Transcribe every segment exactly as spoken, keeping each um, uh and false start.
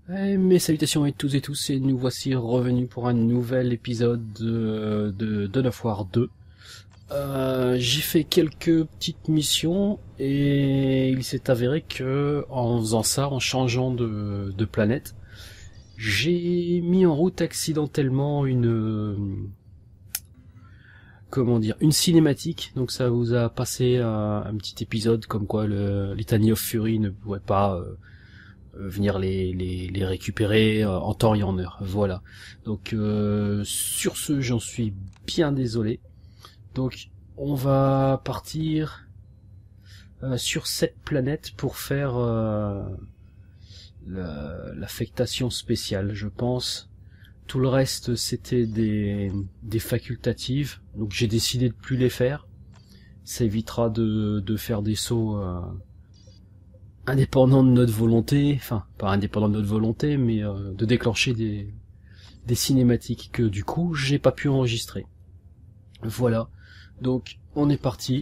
Eh, mes salutations à tous et tous, et nous voici revenus pour un nouvel épisode de, de Dawn of War deux. Euh, j'ai fait quelques petites missions et il s'est avéré que en faisant ça, en changeant de, de planète, j'ai mis en route accidentellement une comment dire une cinématique. Donc ça vous a passé un, un petit épisode comme quoi le Litany of Fury ne pouvait pas euh, venir les, les, les récupérer en temps et en heure. Voilà. Donc euh, sur ce, j'en suis bien désolé. Donc on va partir euh, sur cette planète pour faire euh, la, l'affectation spéciale, je pense. Tout le reste c'était des, des facultatives. Donc j'ai décidé de plus les faire. Ça évitera de, de faire des sauts euh, indépendant de notre volonté, enfin pas indépendant de notre volonté, mais euh, de déclencher des, des cinématiques que du coup j'ai pas pu enregistrer. Voilà, donc on est parti.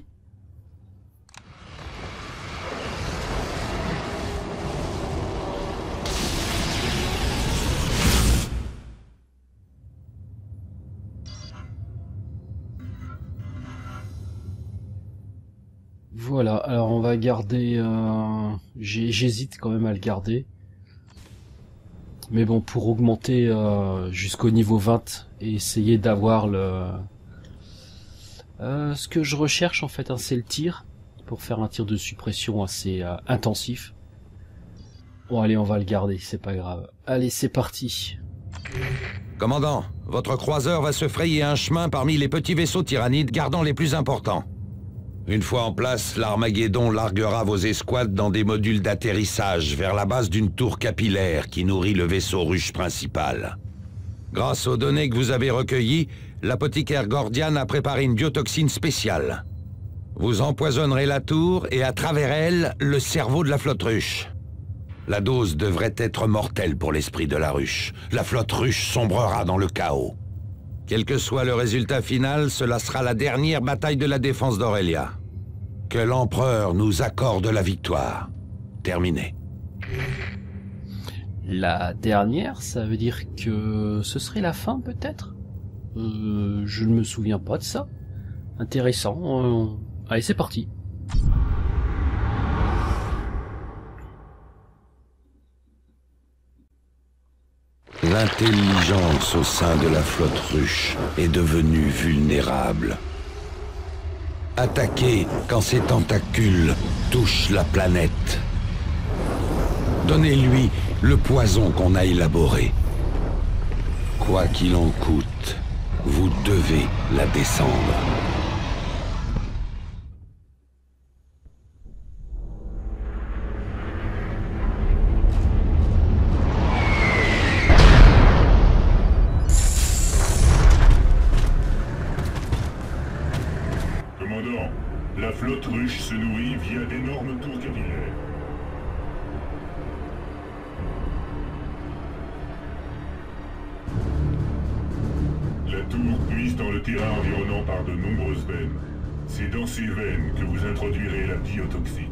Voilà, alors on va garder... Euh, j'hésite quand même à le garder. Mais bon, pour augmenter euh, jusqu'au niveau vingt et essayer d'avoir le... Euh, ce que je recherche en fait, hein, c'est le tir. Pour faire un tir de suppression assez euh, intensif. Bon allez, on va le garder, c'est pas grave. Allez, c'est parti. Commandant, votre croiseur va se frayer un chemin parmi les petits vaisseaux tyrannides gardant les plus importants. Une fois en place, l'Armageddon larguera vos escouades dans des modules d'atterrissage vers la base d'une tour capillaire qui nourrit le vaisseau ruche principal. Grâce aux données que vous avez recueillies, l'apothicaire Gordian a préparé une biotoxine spéciale. Vous empoisonnerez la tour et à travers elle, le cerveau de la flotte ruche. La dose devrait être mortelle pour l'esprit de la ruche. La flotte ruche sombrera dans le chaos. Quel que soit le résultat final, cela sera la dernière bataille de la défense d'Aurelia. Que l'Empereur nous accorde la victoire. Terminé. La dernière, ça veut dire que ce serait la fin peut-être euh, Je ne me souviens pas de ça. Intéressant. Euh... Allez, c'est parti. L'intelligence au sein de la flotte ruche est devenue vulnérable. Attaquez quand ses tentacules touchent la planète. Donnez-lui le poison qu'on a élaboré. Quoi qu'il en coûte, vous devez la descendre. La flotte ruche se nourrit via d'énormes tours capillaires. La tour puise dans le terrain environnant par de nombreuses veines. C'est dans ces veines que vous introduirez la biotoxine.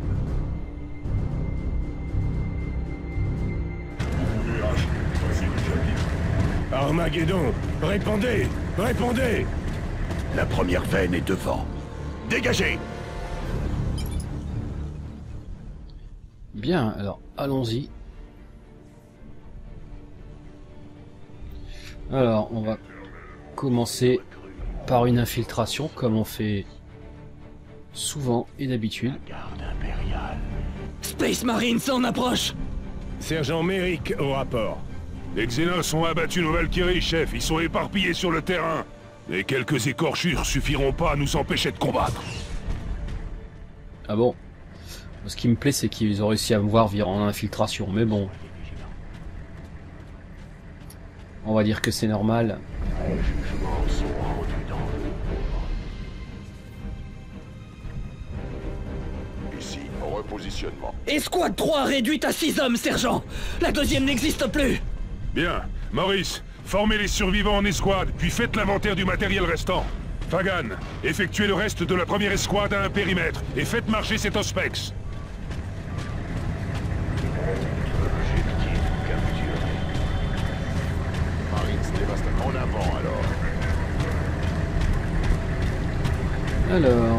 Vous pouvez acheter passer du chapitre. Armageddon, répondez, répondez! La première veine est devant. Dégagez! Bien, alors allons-y. Alors, on va commencer par une infiltration, comme on fait souvent et d'habitude. Garde impériale. Space Marine s'en approche! Sergent Merrick au rapport. Les Xénos ont abattu nos Valkyries, chef. Ils sont éparpillés sur le terrain. Et quelques écorchures suffiront pas à nous empêcher de combattre. Ah bon? Ce qui me plaît, c'est qu'ils ont réussi à me voir via en infiltration, mais bon. On va dire que c'est normal. Ici, repositionnement. Escouade trois réduite à six hommes, sergent! La deuxième n'existe plus! Bien. Maurice, formez les survivants en escouade, puis faites l'inventaire du matériel restant. Fagan, effectuez le reste de la première escouade à un périmètre, et faites marcher cet Auspex. Objectif capturé. En avant, alors. Alors...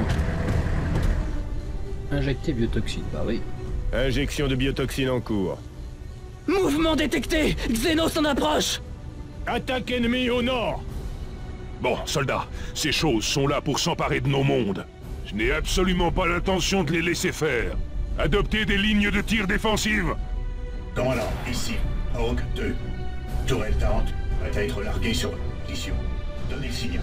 Injecter biotoxine, bah oui. Injection de biotoxine en cours. Mouvement détecté! Xenos en approche! Attaque ennemie au nord! Bon, soldats, ces choses sont là pour s'emparer de nos mondes. Je n'ai absolument pas l'intention de les laisser faire. Adoptez des lignes de tir défensives. Commandant, ici, Hawk deux. Tourelle quarante, prête à être larguée sur votre position. Donnez le signal.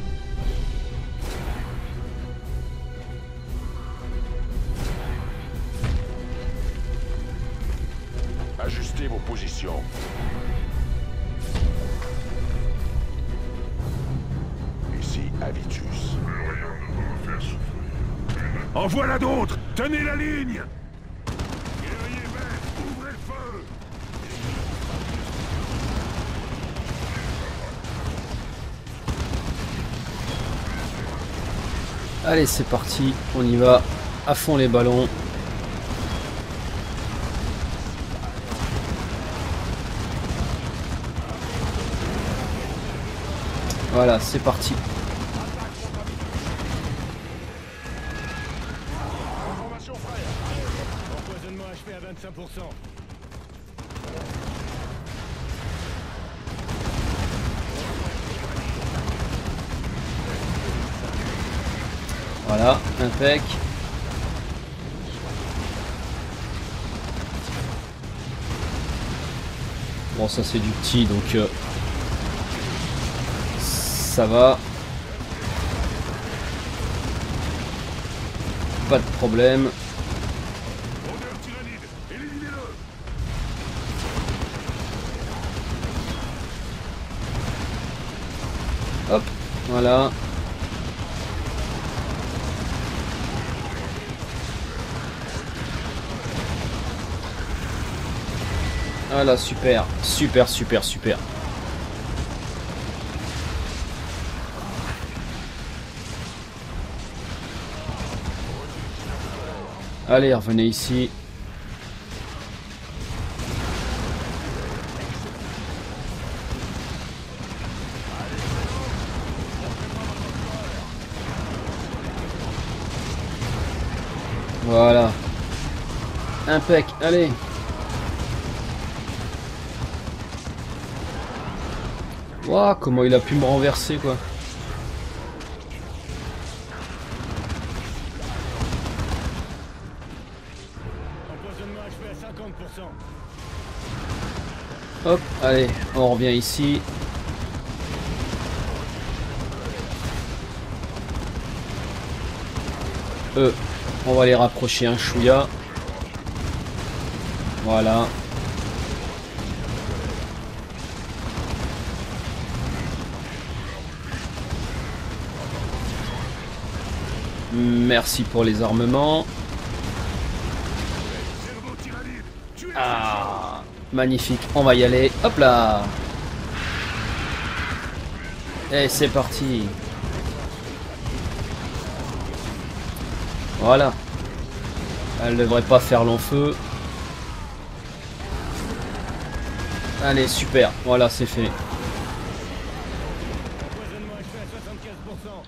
Ajustez vos positions. Ici, Avitus. En voilà d'autres! Tenez la ligne! Guerrier vert, ouvrez le feu! Allez, c'est parti, on y va. À fond les ballons. Voilà, c'est parti. Empoisonnement H P à vingt-cinq pour cent. Voilà, impec. Bon, ça c'est du petit, donc euh, ça va. Pas de problème. Rôdeur tyrannide, éliminez-le! Hop, voilà. Voilà, super, super, super, super. Allez, revenez ici. Voilà. Impec, allez. Waouh, comment il a pu me renverser, quoi. Empoisonnement H P à cinquante pour cent. Hop, allez, on revient ici. Eux, on va les rapprocher un chouïa. Voilà. Merci pour les armements. Ah, magnifique, on va y aller. Hop là. Et c'est parti. Voilà. Elle devrait pas faire long feu. Allez, super. Voilà, c'est fait. Empoisonnement H P à soixante-quinze pour cent.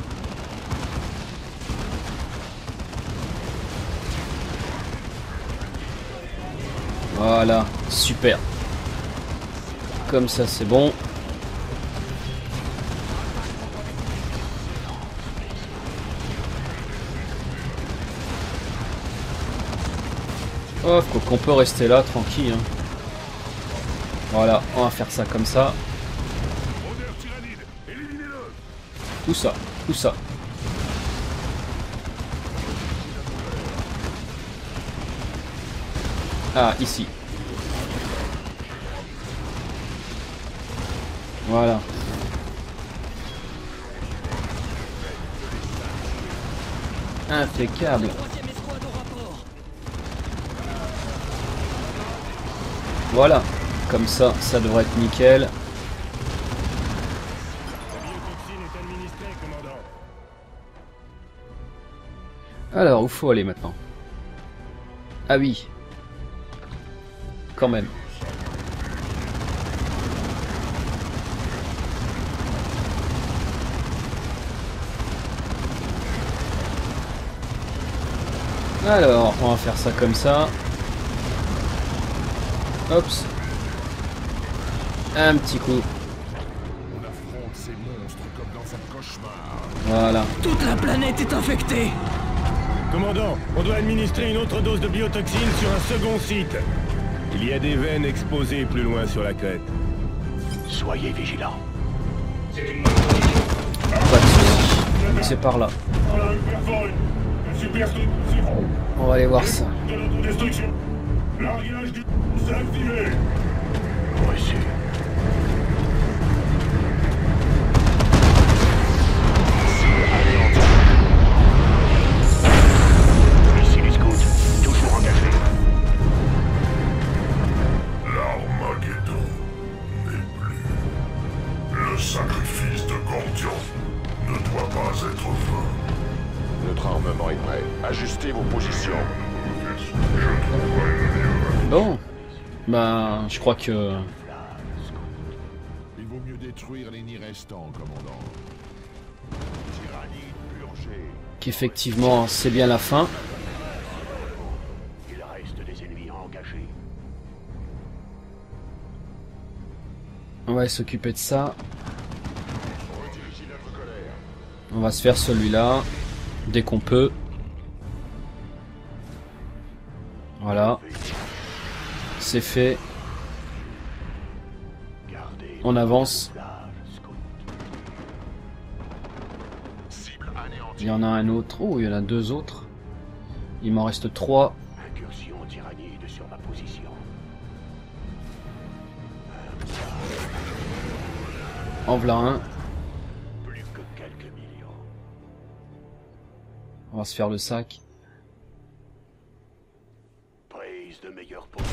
Voilà, super. Comme ça, c'est bon. Oh, qu'on peut rester là, tranquille. Hein. Voilà, on va faire ça comme ça. Rôdeur tyrannide, éliminez-le! Où ça? Où ça? Ah, ici. Voilà. Impeccable. Troisième escouade au rapport. Voilà. Comme ça, ça devrait être nickel. La biotoxine est administrée, commandant. Alors, où faut aller maintenant? Ah oui. Quand même. Alors, on va faire ça comme ça. Hops. Un petit coup. On affronte ces monstres comme dans un cauchemar. Voilà. Toute la planète est infectée. Commandant, on doit administrer une autre dose de biotoxine sur un second site. Il y a des veines exposées plus loin sur la crête. Soyez vigilants. Pas de soucis. C'est par là. On va aller voir ça. Largage du s'est activé. Reçu. Ici les scouts, toujours engagés. L'Armageddon n'est plus. Le sacrifice de Gordion ne doit pas être vain. Notre armement est prêt. Ajustez vos positions. Bon. Ben, je crois que... Il vaut mieux détruire les nids restants, commandant. Tyrannie purgée. qu'effectivement, c'est bien la fin. Il reste des ennemis engagés. On va s'occuper de ça. On va se faire celui-là dès qu'on peut. Voilà. C'est fait. On avance. Il y en a un autre. Oh, il y en a deux autres. Il m'en reste trois. Incursion tyrannide sur ma position. En voilà un. Plus que quelques millions. On va se faire le sac. Prise de meilleure position.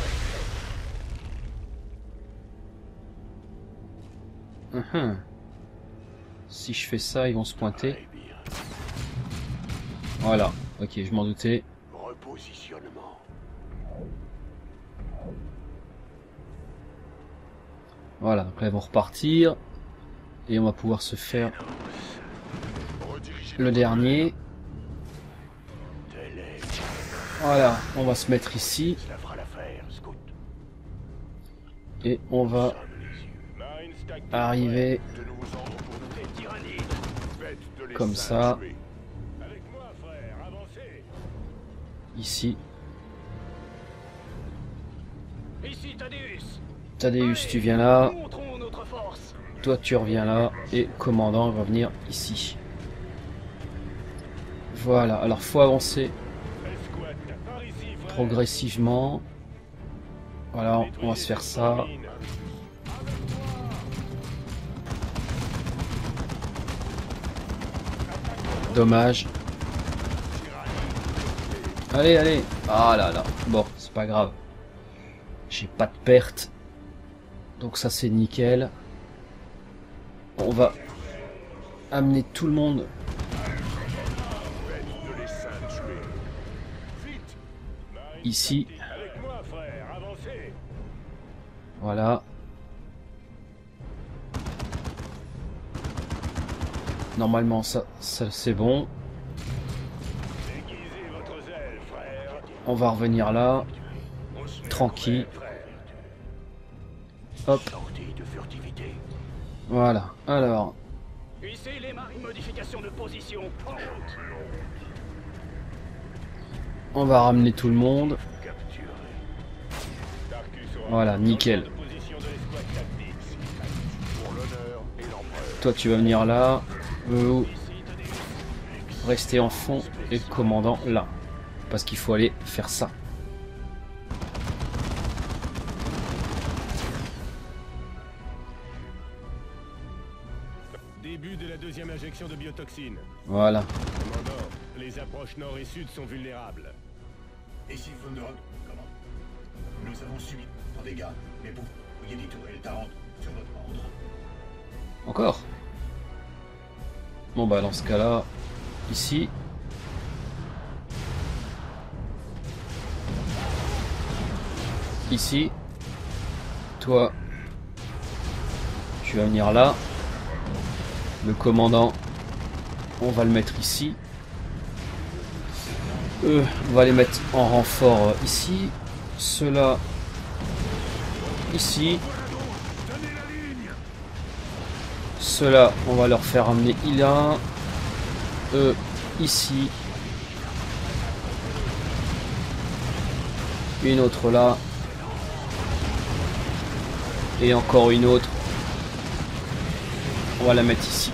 Uhum. Si je fais ça, ils vont se pointer. Très bien. Voilà. Ok, je m'en doutais. Repositionnement. Voilà, donc là ils vont repartir. Et on va pouvoir se faire le dernier. Tel est. Voilà, on va se mettre ici. Cela fera l'affaire, scout. Et on va Marine stack arriver De nouveaux ordres pour nous. Les tyrannides. Faites de les comme singes ça. tuer. avec moi, frère, avancez. Ici. Ici, Thaddeus. Thaddeus, tu viens là. Montrons notre force. Toi, tu reviens là. Et commandant va venir ici. Voilà, alors faut avancer Escouade, par ici, frère. progressivement. Voilà, on va se faire ça. Dommage. Allez, allez. Ah là là. Bon, c'est pas grave. J'ai pas de perte. Donc ça c'est nickel. On va amener tout le monde Faites de les singes tuer. Vite. ici. Avec moi, frère, avancez. Voilà. Normalement ça, ça c'est bon. Aiguisez votre zèle, frère. On va revenir là. On se met Tranquille. prêt, frère. Hop. Sortie de furtivité. Voilà. Alors. Ici, les marines modification de position. En route. On va ramener tout le monde. Capturé. Tarkus aura Voilà, la nickel. de position de l'escouade tactique. Pour l'honneur et l'empereur. Toi tu vas venir là. Vous Ici, Thaddeus. restez en fond et le commandant là. Parce qu'il faut aller faire ça. Début de la deuxième injection de biotoxine. Voilà. Commandant, les approches nord et sud sont vulnérables. Ici Thunderhawk, comment? Nous avons subi des dégâts, mais vous pourriez détourer le Tarente sur votre ordre. Encore. Bon bah dans ce cas là, ici. Ici. Toi. Tu vas venir là. Le commandant. On va le mettre ici. Eux, on va les mettre en renfort ici. Ceux-là, ici. Ceux-là, on va leur faire amener là. Eux, ici. Une autre là. Et encore une autre. On va la mettre ici.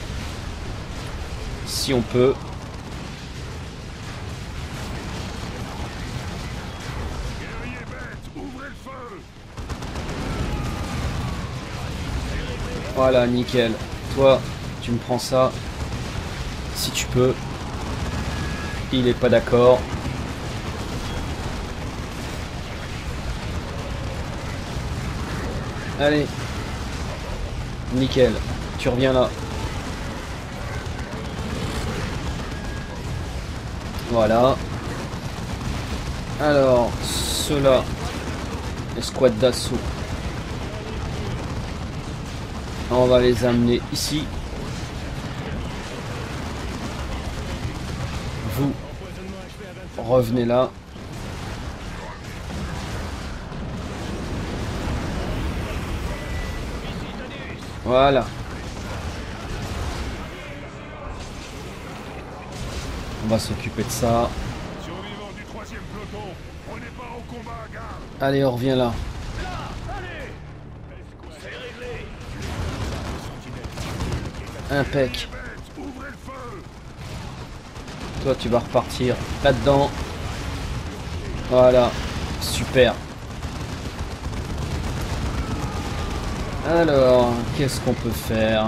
Si on peut. Voilà, nickel. Toi, tu me prends ça. Si tu peux. Il est pas d'accord. Allez. Nickel. Tu reviens là. Voilà. Alors, ceux-là. Escouade d'assaut. On va les amener ici. Vous revenez là. Voilà. On va s'occuper de ça. Allez, on revient là. Impec. Toi, tu vas repartir là-dedans. Voilà. Super. Alors, qu'est-ce qu'on peut faire?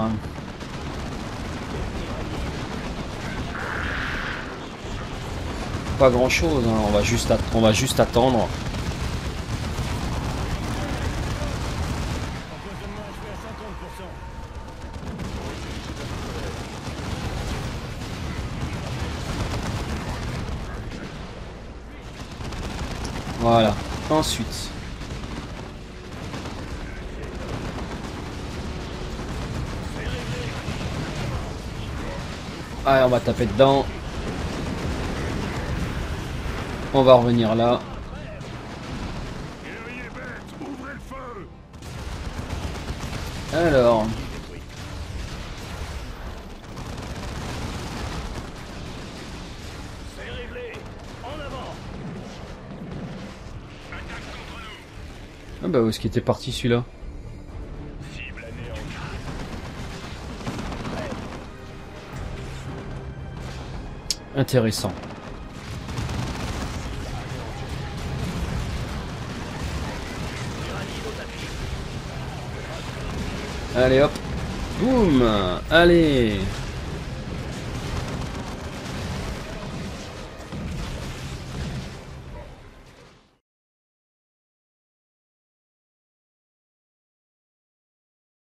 Pas grand-chose, hein. On va juste att- on va juste attendre. Voilà. Ensuite. Allez, on va taper dedans. On va revenir là. Alors. Ah bah où est-ce qu'il était parti celui-là? Intéressant. Allez hop. Boum. Allez.